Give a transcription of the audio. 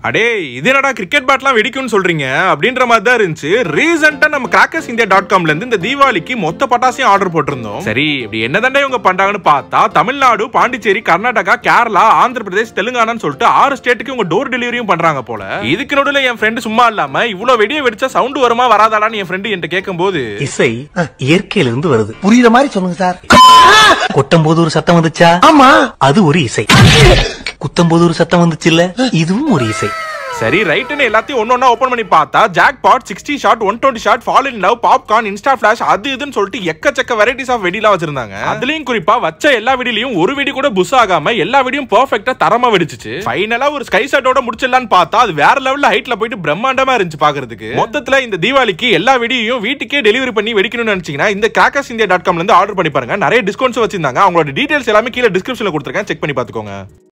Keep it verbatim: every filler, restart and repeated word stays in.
அடே இது என்னடா கிரிக்கெட் பேட்லாம் வெடிக்கும்னு சொல்றீங்க அப்படின்ற மாதிரி தான் இருந்துச்சு. ரீசெண்டா நம்ம கிராக்கர்ஸ் இந்தியா டாட் காம்ல இருந்து இந்த தீபாவளிக்கு மொத்த பட்டாசையும் ஆர்டர் போட்டிருந்தோம். சரி இப்படி என்னதாண்டா இவங்க பண்றாங்கன்னு பார்த்தா தமிழ்நாடு, பாண்டிச்சேரி, கர்நாடகா, கேரளா, ஆந்திர பிரதேஷ், தெலுங்கானான்னு சொல்லிட்டு ஆறு ஸ்டேட்டுக்கு இவங்க டோர் டெலிவரியும் பண்றாங்க போல. இதுக்கு நடுவுல என் ஃப்ரெண்டு சும்மா இல்லாம இவ்வளவு வெடியை வெடிச்சா சவுண்ட் வருமா வராதாடான்னு என் ஃப்ரெண்டு என்கிட்ட கேட்கும்போது, இசை இயற்கையில இருந்து வருது, புரியுற மாதிரி சொல்லுங்க சார். கொட்டும் போது ஒரு சத்தம் வந்துச்சா, ஆமா அது ஒரு இசை. குத்தம் போது ஒரு சத்தம் வந்துச்சு இல்ல, இதுவும் ஒரு இசை. சரி ரைட்னு எல்லாத்தையும் ஒன்னொன்னா ஓபன் பண்ணி பார்த்தா jackpot, sixty shot, one twenty shot, fall in love, popcorn, Insta flash, அது இதுன்னு சொல்லிட்டு எக்கச்சக்க வெரைட்டிஸ் ஆஃப் வெடிலாம் வச்சிருந்தாங்க. அதுலயும் குறிப்பா வச்ச எல்லா வெடிலையும் ஒரு வெடி கூட புஷ் ஆகாம எல்லா வெடியும் பெர்ஃபெக்ட்டா தரமா வெடிச்சிச்சு. ஃபைனலா ஒரு ஸ்கை ஷாட்டோட முடிச்சிடலான்னு பார்த்தா அது வேற லெவல்ல ஹைட்ல போயிட்டு பிரம்மாண்டமா இருந்துச்சு பாக்குறதுக்கு. மொத்தத்துல இந்த தீபாவளிக்கு எல்லா வெடியையும் வீட்டுக்கே டெலிவரி பண்ணி வெடிக்கணும்னு நினைச்சீங்கன்னா இந்த கிராக்கர்ஸ் இந்தியா டாட் காம்ல இருந்து ஆர்டர் பண்ணி பாருங்க. நிறைய டிஸ்கவுண்ட்ஸ் வச்சிருந்தாங்க. அவங்களோட டீடைல்ஸ் எல்லாமே கீழே டிஸ்கிரிப்ஷன்ல கொடுத்துருக்கேன், செக் பண்ணி பாத்துக்கோங்க.